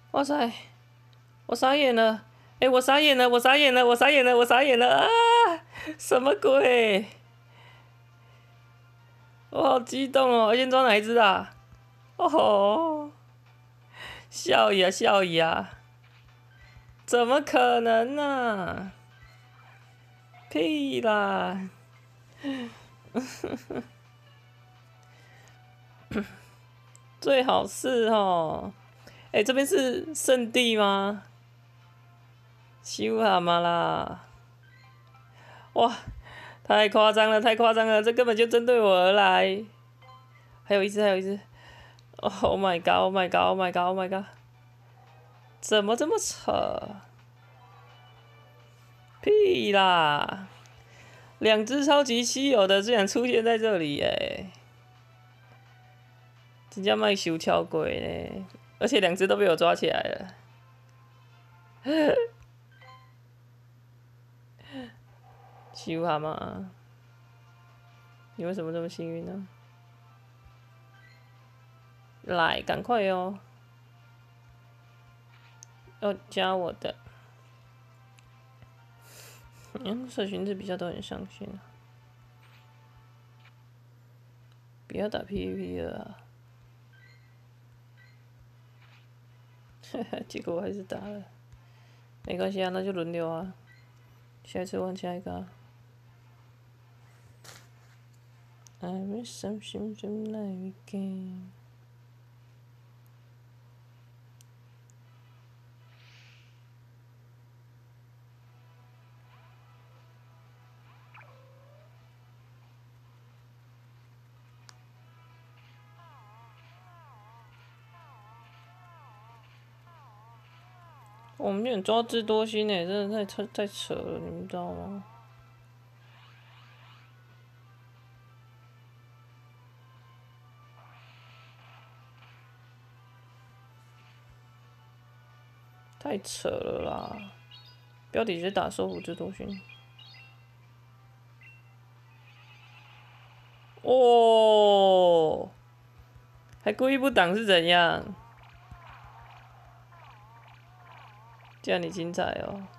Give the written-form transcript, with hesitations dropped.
哇塞，我傻眼了！哎、我傻眼了！我傻眼了！我傻眼了！我傻眼了啊！什么鬼？我好激动哦！先抓哪一只啊？哦吼！笑呀笑呀！怎么可能呢、啊？屁啦！最好是哦。哎、这边是圣地吗？修蛤蟆啦！哇，太夸张了，太夸张了！这根本就针对我而来。还有一只，还有一只。Oh my god! Oh my god! Oh my god! Oh my god! 怎么这么扯？屁啦！两只超级稀有的竟然出现在这里耶！真叫卖修跳鬼呢！而且两只都被我抓起来了。修蛤蟆，你为什么这么幸运呢？来，赶快哦！要加我的。社群日比较多人上线啊。不要打 PVP 了啊！结果我还是打了。没关系啊，那就轮流啊。下一次换下一个啊。I wish something like again。我们有点抓智多星诶，真的太扯了，你们知道吗？太扯了啦！标题直接打收服智多星。哦，还故意不挡是怎样？这样你精彩哦！